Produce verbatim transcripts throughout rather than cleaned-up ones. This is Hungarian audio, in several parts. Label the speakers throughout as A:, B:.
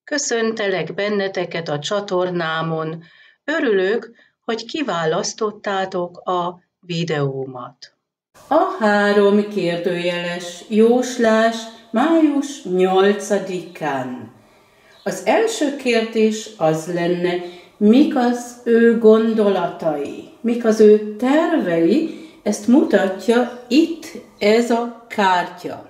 A: Köszöntelek benneteket a csatornámon. Örülök, hogy kiválasztottátok a videómat.
B: A három kérdőjeles jóslás május nyolcadikán. Az első kérdés az lenne, mik az ő gondolatai, mik az ő tervei, ezt mutatja itt ez a kártya.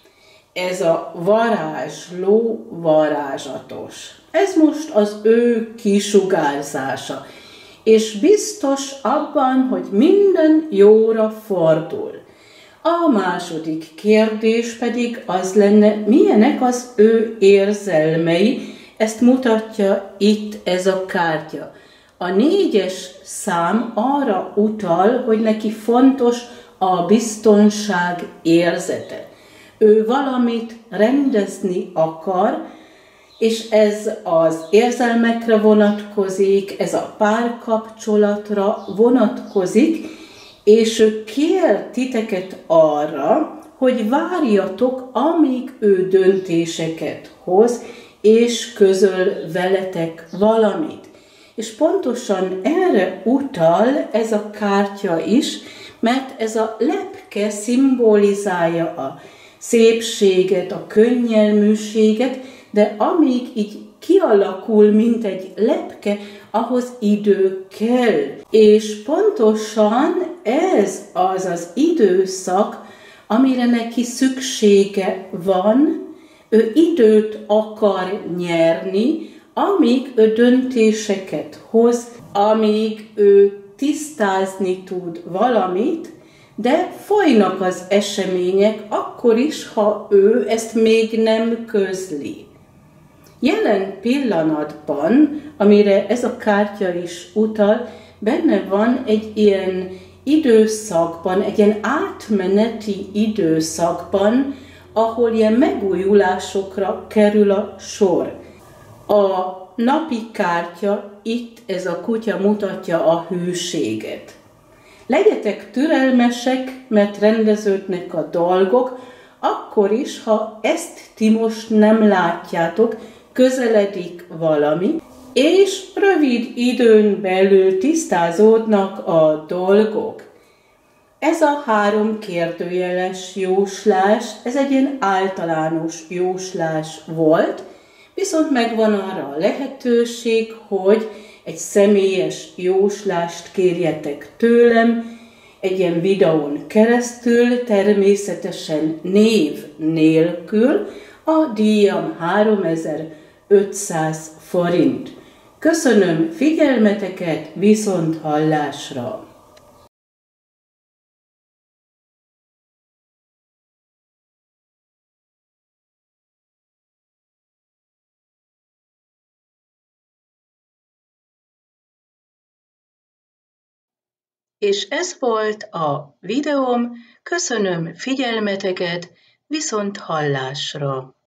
B: Ez a varázsló varázsatos. Ez most az ő kisugárzása. És biztos abban, hogy minden jóra fordul. A második kérdés pedig az lenne, milyenek az ő érzelmei, ezt mutatja itt ez a kártya. A négyes szám arra utal, hogy neki fontos a biztonság érzete. Ő valamit rendezni akar, és ez az érzelmekre vonatkozik, ez a párkapcsolatra vonatkozik, és ő kér titeket arra, hogy várjatok, amíg ő döntéseket hoz, és közöl veletek valamit. És pontosan erre utal ez a kártya is, mert ez a lepke szimbolizálja a szépséget, a könnyelműséget, de amíg így kialakul, mint egy lepke, ahhoz idő kell. És pontosan ez az az időszak, amire neki szüksége van, ő időt akar nyerni, amíg ő döntéseket hoz, amíg ő tisztázni tud valamit, de folynak az események, akkor is, ha ő ezt még nem közli. Jelen pillanatban, amire ez a kártya is utal, benne van egy ilyen időszakban, egy ilyen átmeneti időszakban, ahol ilyen megújulásokra kerül a sor. A napi kártya, itt ez a kutya mutatja a hűséget. Legyetek türelmesek, mert rendeződnek a dolgok, akkor is, ha ezt ti most nem látjátok, közeledik valami, és rövid időn belül tisztázódnak a dolgok. Ez a három kérdőjeles jóslás, ez egy ilyen általános jóslás volt, viszont megvan arra a lehetőség, hogy egy személyes jóslást kérjetek tőlem, egy ilyen videón keresztül, természetesen név nélkül, a díjam háromezer-ötszáz forint. Köszönöm figyelmeteket, viszont hallásra!
A: És ez volt a videóm, köszönöm figyelmeteket, viszont hallásra!